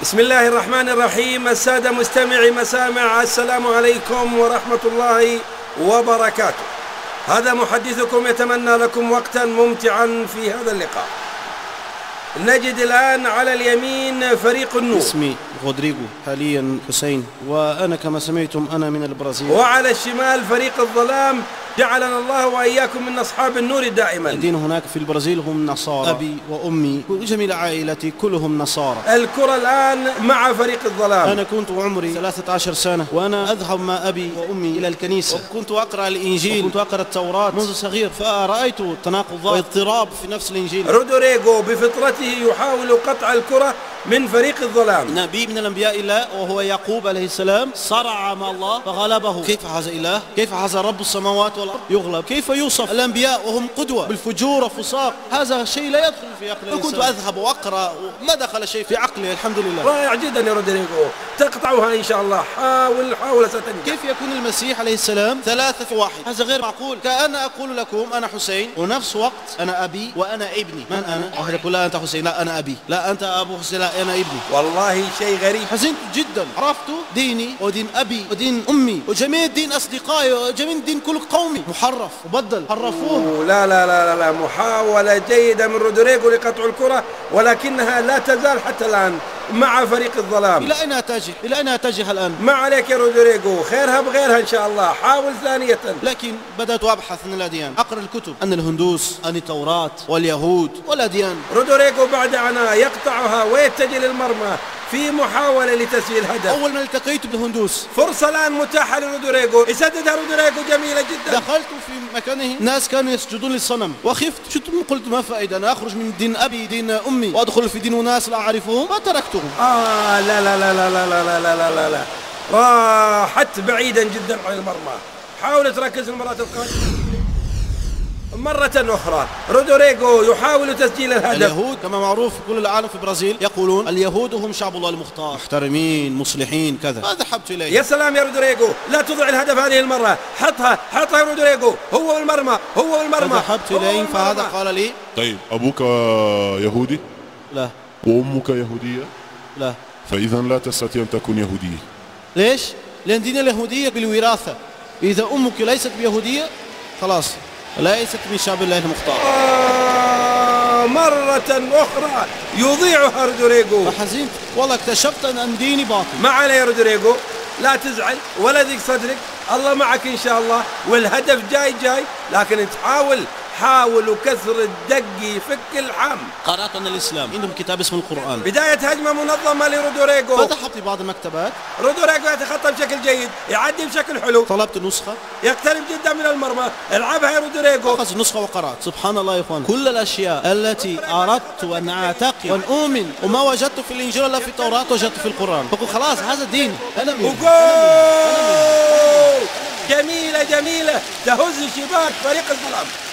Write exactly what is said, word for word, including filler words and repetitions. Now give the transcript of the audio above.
بسم الله الرحمن الرحيم. السادة مستمعي مسامع، السلام عليكم ورحمة الله وبركاته. هذا محدثكم يتمنى لكم وقتا ممتعا في هذا اللقاء. نجد الآن على اليمين فريق النور. اسمي رودريغو، حاليا حسين، وأنا كما سمعتم أنا من البرازيل. وعلى الشمال فريق الظلام، جعلنا الله وإياكم من أصحاب النور دائما. الدين هناك في البرازيل هم نصارى، أبي وأمي وجميع عائلتي كلهم نصارى. الكرة الآن مع فريق الظلام. أنا كنت عمري ثلاثة عشر سنة وأنا أذهب مع أبي وأمي إلى الكنيسة، وكنت أقرأ الإنجيل وكنت أقرأ التوراة منذ صغير، فرأيت تناقضات واضطراب في نفس الإنجيل. رودريغو بفطرته يحاول قطع الكرة من فريق الظلام. نبي من الأنبياء الله وهو يعقوب عليه السلام صرع مع الله فغلبه. كيف هذا إله؟ كيف هذا رب السماوات والأرض يغلب؟ كيف يوصف الأنبياء وهم قدوة بالفجور والفساق؟ هذا شيء لا يدخل في عقل الإنسان. كنت أذهب وأقرأ وما دخل شيء في عقلي، الحمد لله. رائع جدا يا رودريغو، تقطعها إن شاء الله. حاول حاول ستنجح. كيف يكون المسيح عليه السلام ثلاثة في واحد؟ هذا غير معقول. كأنا أقول لكم أنا حسين ونفس وقت أنا أبي وأنا ابني. من أنا؟ واحد يقول لا أنت حسين، لا أنا أبي، لا أنت أبو حسين، لا أنا ابني. والله شيء غريب. حزنت جدا، عرفت ديني ودين أبي ودين أمي وجميع دين أصدقائي وجميع دين كل قومي محرف وبدل، حرفوه. لا لا لا لا محاولة جيدة من رودريغو لقطع الكرة، ولكنها لا تزال حتى الآن مع فريق الظلام. إلى أين أتجه؟ إلى أين أتجه الآن؟ ما عليك يا رودريغو، خيرها بغيرها إن شاء الله. حاول ثانية. لكن بدأت أبحث عن الأديان، أقرأ الكتب عن الهندوس، عن التوراة واليهود والأديان. رودريغو بعد عناء يقطعها ويتجه للمرمى في محاولة لتسجيل هدف. أول ما التقيت بالهندوس فرصة الآن متاحة لرودريغو، يسددها رودريغو جميلة جدا. دخلت في مكانه ناس كانوا يسجدون للصنم وخفت، شفت قلت ما فائدة، أنا أخرج من دين أبي دين أمي وأدخل في دين ناس لا أعرفهم فتركتهم. آه لا لا لا لا لا لا لا لا لا لا راحت بعيدا جدا عن المرمى. حاول تركز المرات القادمة مرة أخرى. رودريغو يحاول تسجيل الهدف. اليهود كما معروف في كل العالم في البرازيل يقولون اليهود هم شعب الله المختار، محترمين مصلحين كذا. ما ذهبت إليه. يا سلام يا رودريغو، لا تضع الهدف هذه المرة، حطها حطها يا رودريغو، هو والمرمى هو والمرمى. ذهبت إليه فهذا قال لي طيب أبوك يهودي؟ لا. وأمك يهودية؟ لا. فإذا لا تستطيع أن تكون يهودي. ليش؟ لأن دين اليهودية بالوراثة، إذا أمك ليست بيهودية خلاص ليست من شعب الله المختار. آه مرة أخرى يضيعها رودريغو. فحزنت والله، اكتشفت أن ديني باطل. ما عليه يا رودريغو، لا تزعل ولا ضيق صدرك، الله معك إن شاء الله، والهدف جاي جاي، لكن انت حاول حاولوا كسر الدق يفك الحم. قرأت عن الإسلام عندهم كتاب اسمه القرآن. بداية هجمة منظمة لرودريغو. فتحت في بعض المكتبات. رودريغو يتخطى بشكل جيد، يعدي بشكل حلو. طلبت نسخة، يقترب جدا من المرمى، العبها يا رودريغو. أخذ النسخة وقرأت. سبحان الله يا إخوان، كل الأشياء التي أردت أن أعتقد وأن أؤمن وما وجدت في الإنجيل ولا في التوراة وجدت في القرآن. فقل خلاص هذا دين. أنا من وجول جميلة جميلة تهز شباك فريق الظلام.